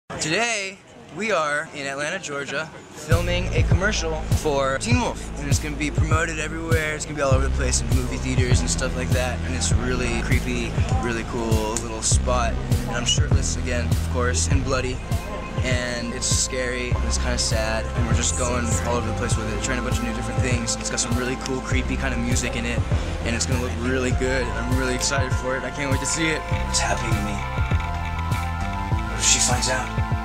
Today, we are in Atlanta, Georgia, filming a commercial for Teen Wolf. And it's going to be promoted everywhere. It's going to be all over the place in movie theaters and stuff like that. And it's really creepy, really cool little spot. And I'm shirtless again, of course, and bloody. And it's scary, and it's kind of sad, and we're just going all over the place with it, trying a bunch of new different things. It's got some really cool, creepy kind of music in it, and it's gonna look really good. I'm really excited for it. I can't wait to see it. What's happening to me? What if she finds out?